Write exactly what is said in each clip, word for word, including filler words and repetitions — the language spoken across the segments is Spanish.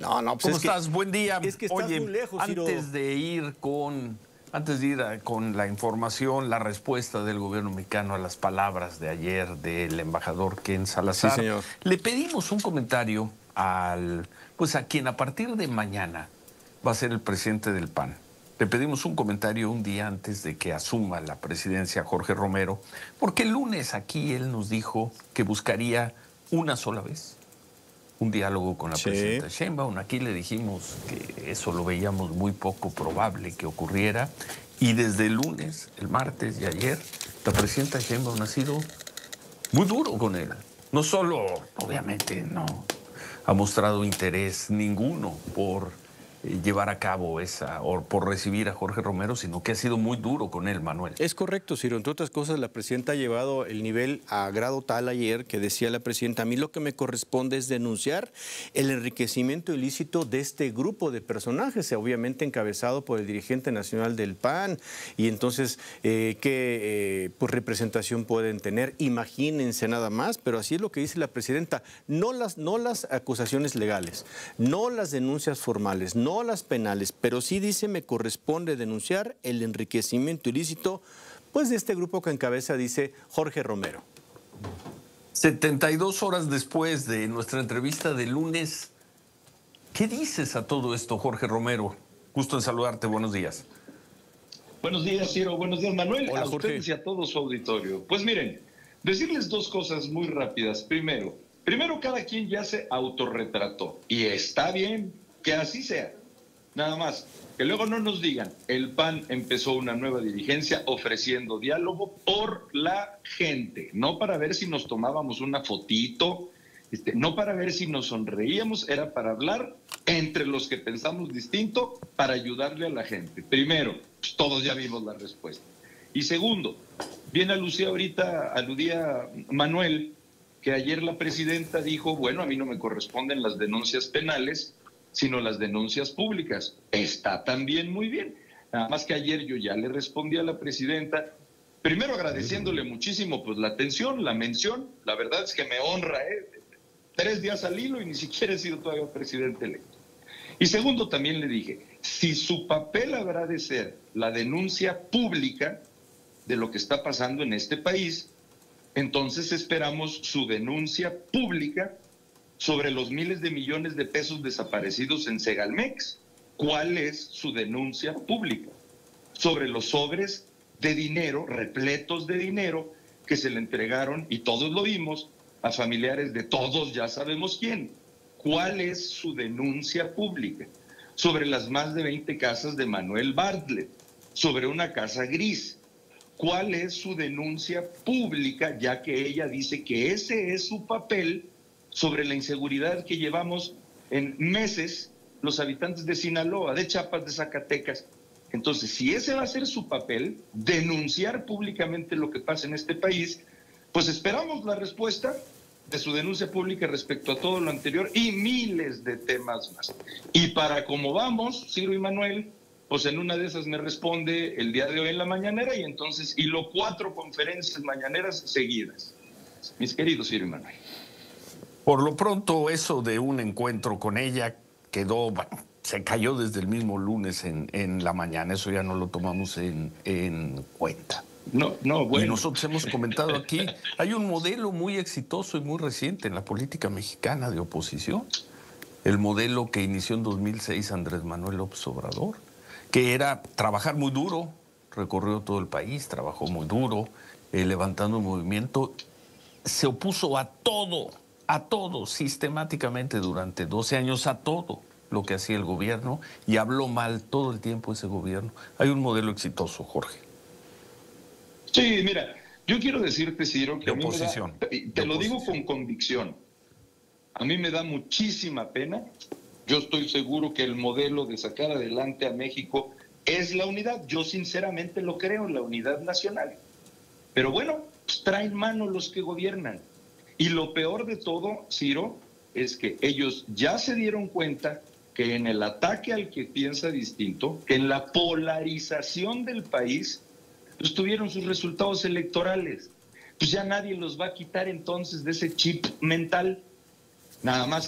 No, no, pues ¿Cómo es estás? que, Buen día. es que estás Oye, muy lejos, Ciro. antes de ir con, antes de ir a- con la información, la respuesta del gobierno mexicano a las palabras de ayer del embajador Ken Salazar, Sí, señor. le pedimos un comentario al, pues a quien a partir de mañana va a ser el presidente del P A N. Le pedimos un comentario un día antes de que asuma la presidencia Jorge Romero, porque el lunes aquí él nos dijo que buscaría una sola vez un diálogo con la Sí. presidenta Sheinbaum. Aquí le dijimos que eso lo veíamos muy poco probable que ocurriera. Y desde el lunes, el martes y ayer, la presidenta Sheinbaum ha sido muy duro con él. No solo, obviamente, no ha mostrado interés ninguno por eh, llevar a cabo esa, o por recibir a Jorge Romero, sino que ha sido muy duro con él, Manuel. Es correcto, Ciro. Entre otras cosas, la presidenta ha llevado el nivel a grado tal ayer que decía la presidenta, a mí lo que me corresponde es denunciar el enriquecimiento ilícito de este grupo de personajes, obviamente encabezado por el dirigente nacional del P A N. Y entonces, eh, ¿qué eh, pues, representación pueden tener? Imagínense nada más, pero así es lo que dice la presidenta. No las, no las acusaciones legales, no las denuncias formales, no las penales, pero sí dice me corresponde denunciar el enriquecimiento ilícito pues de este grupo que encabeza, dice Jorge Romero. setenta y dos horas después de nuestra entrevista de lunes, ¿qué dices a todo esto, Jorge Romero? Gusto en saludarte, buenos días. Buenos días, Ciro. Buenos días, Manuel. Hola, a Jorge. ustedes y a todo su auditorio. Pues miren, decirles dos cosas muy rápidas. Primero, primero cada quien ya se autorretrató. Y está bien que así sea. Nada más, que luego no nos digan, el P A N empezó una nueva dirigencia ofreciendo diálogo por la gente, no para ver si nos tomábamos una fotito, este, no para ver si nos sonreíamos, era para hablar entre los que pensamos distinto, para ayudarle a la gente. Primero, pues todos ya vimos la respuesta. Y segundo, bien aludía ahorita, aludía Manuel, que ayer la presidenta dijo, bueno, a mí no me corresponden las denuncias penales, sino las denuncias públicas. Está también muy bien. Nada más que ayer yo ya le respondí a la presidenta, primero agradeciéndole muchísimo pues la atención, la mención, la verdad es que me honra, ¿eh? Tres días al hilo y ni siquiera he sido todavía presidente electo. Y segundo, también le dije, si su papel habrá de ser la denuncia pública de lo que está pasando en este país, entonces esperamos su denuncia pública sobre los miles de millones de pesos desaparecidos en Segalmex. ¿Cuál es su denuncia pública? Sobre los sobres de dinero, repletos de dinero, que se le entregaron, y todos lo vimos, a familiares de todos ya sabemos quién. ¿Cuál es su denuncia pública? Sobre las más de veinte casas de Manuel Bartlett, sobre una casa gris. ¿Cuál es su denuncia pública, ya que ella dice que ese es su papel sobre la inseguridad que llevamos en meses los habitantes de Sinaloa, de Chiapas, de Zacatecas? Entonces, si ese va a ser su papel, denunciar públicamente lo que pasa en este país, pues esperamos la respuesta de su denuncia pública respecto a todo lo anterior y miles de temas más. Y para cómo vamos, Ciro y Manuel, pues en una de esas me responde el día de hoy en la mañanera y entonces hilo cuatro conferencias mañaneras seguidas. Mis queridos Ciro y Manuel. Por lo pronto, eso de un encuentro con ella quedó, bueno, se cayó desde el mismo lunes en, en la mañana, eso ya no lo tomamos en, en cuenta. No, no, bueno. Y nosotros hemos comentado aquí, hay un modelo muy exitoso y muy reciente en la política mexicana de oposición, el modelo que inició en dos mil seis Andrés Manuel López Obrador, que era trabajar muy duro, recorrió todo el país, trabajó muy duro, eh, levantando un movimiento, se opuso a todo, a todo, sistemáticamente durante doce años, a todo lo que hacía el gobierno y habló mal todo el tiempo ese gobierno. Hay un modelo exitoso, Jorge. Sí, mira, yo quiero decirte, Ciro, que de a mí oposición, me da, te, te de lo oposición. digo con convicción, a mí me da muchísima pena. Yo estoy seguro que el modelo de sacar adelante a México es la unidad. Yo sinceramente lo creo, la unidad nacional. Pero bueno, pues traen mano los que gobiernan. Y lo peor de todo, Ciro, es que ellos ya se dieron cuenta que en el ataque al que piensa distinto, que en la polarización del país, pues tuvieron sus resultados electorales. Pues ya nadie los va a quitar entonces de ese chip mental. Nada más que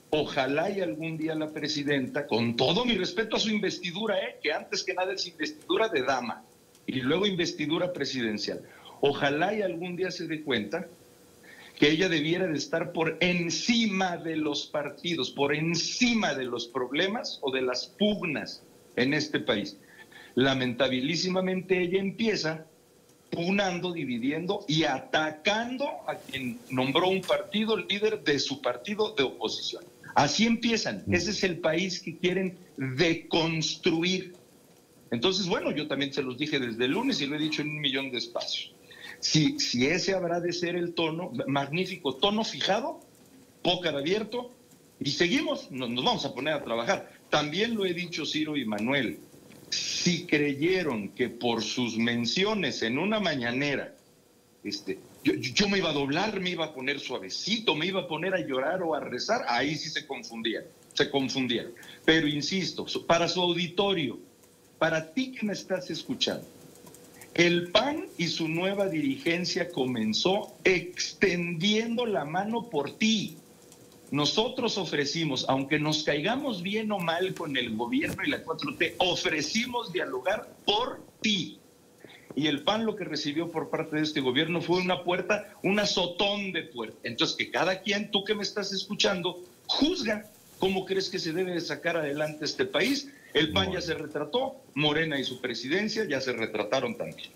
Ojalá y algún día la presidenta, con todo mi respeto a su investidura, ¿eh? que antes que nada es investidura de dama y luego investidura presidencial, ojalá y algún día se dé cuenta que ella debiera de estar por encima de los partidos, por encima de los problemas o de las pugnas en este país. Lamentabilísimamente ella empieza pugnando, dividiendo y atacando a quien nombró un partido líder de su partido de oposición. Así empiezan. Ese es el país que quieren deconstruir. Entonces, bueno, yo también se los dije desde el lunes y lo he dicho en un millón de espacios. Si, si ese habrá de ser el tono, magnífico, tono fijado, pócar abierto, y seguimos, nos, nos vamos a poner a trabajar. También lo he dicho Ciro y Manuel, si creyeron que por sus menciones en una mañanera, este, yo, yo me iba a doblar, me iba a poner suavecito, me iba a poner a llorar o a rezar, ahí sí se confundían, se confundían. Pero insisto, para su auditorio, para ti que me estás escuchando, el P A N y su nueva dirigencia comenzó extendiendo la mano por ti. Nosotros ofrecimos, aunque nos caigamos bien o mal con el gobierno y la cuatro T, ofrecimos dialogar por ti. Y el P A N lo que recibió por parte de este gobierno fue una puerta, un azotón de puerta. Entonces, que cada quien, tú que me estás escuchando, juzga cómo crees que se debe de sacar adelante este país. El P A N ya se retrató, Morena y su presidencia ya se retrataron también.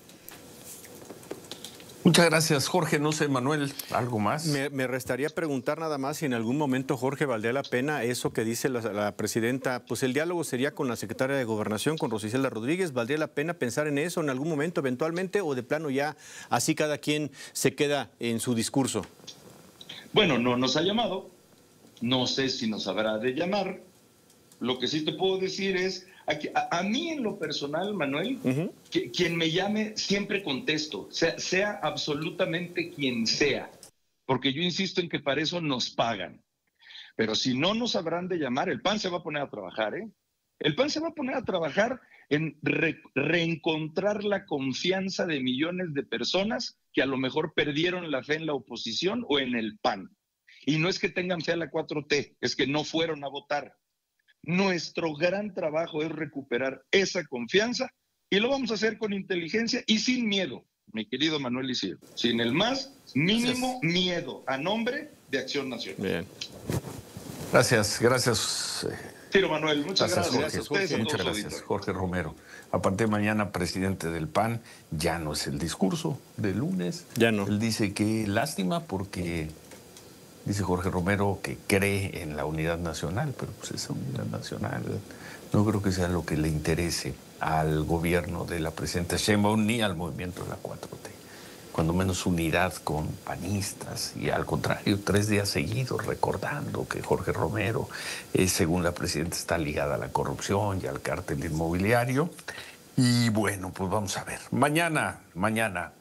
Muchas gracias, Jorge. No sé, Manuel, ¿algo más? Me, me restaría preguntar nada más si en algún momento, Jorge, valdría la pena eso que dice la, la presidenta, pues el diálogo sería con la secretaria de Gobernación, con Rosiselda Rodríguez. ¿Valdría la pena pensar en eso en algún momento eventualmente o de plano ya así cada quien se queda en su discurso? Bueno, no nos ha llamado, no sé si nos habrá de llamar. Lo que sí te puedo decir es, a, a mí en lo personal, Manuel, uh-huh. que, quien me llame siempre contesto, sea, sea absolutamente quien sea, porque yo insisto en que para eso nos pagan. Pero si no nos habrán de llamar, el P A N se va a poner a trabajar, ¿eh? El P A N se va a poner a trabajar en re, reencontrar la confianza de millones de personas que a lo mejor perdieron la fe en la oposición o en el P A N. Y no es que tengan fe a la cuatro T, es que no fueron a votar. Nuestro gran trabajo es recuperar esa confianza y lo vamos a hacer con inteligencia y sin miedo, mi querido Manuel Isidro, sin el más mínimo gracias. Miedo, a nombre de Acción Nacional. Bien. Gracias, gracias. Ciro Manuel, muchas gracias. Gracias, Jorge. Jorge. Muchas gracias, Jorge Romero. A partir de mañana, presidente del P A N, ya no es el discurso del lunes. Ya no. Él dice que lástima porque... Dice Jorge Romero que cree en la unidad nacional, pero pues esa unidad nacional no creo que sea lo que le interese al gobierno de la presidenta Sheinbaum ni al movimiento de la cuatro T. Cuando menos unidad con panistas y al contrario, tres días seguidos recordando que Jorge Romero, eh, según la presidenta, está ligada a la corrupción y al cártel inmobiliario. Y bueno, pues vamos a ver. Mañana, mañana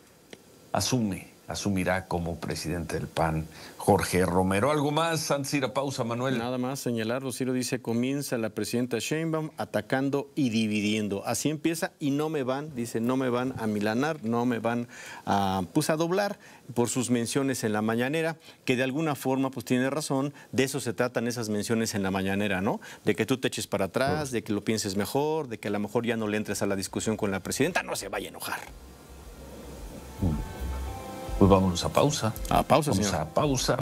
asume. Asumirá como presidente del P A N Jorge Romero. ¿Algo más antes de ir a pausa, Manuel? Nada más señalarlo. Ciro dice, comienza la presidenta Sheinbaum atacando y dividiendo. Así empieza y no me van, dice, no me van a milanar, no me van a, pues, a doblar por sus menciones en la mañanera, que de alguna forma pues tiene razón, de eso se tratan esas menciones en la mañanera, ¿no? De que tú te eches para atrás, de que lo pienses mejor, de que a lo mejor ya no le entres a la discusión con la presidenta, no se vaya a enojar. Mm. Pues vámonos a pausa. A pausa, Vamos señor. a pausa.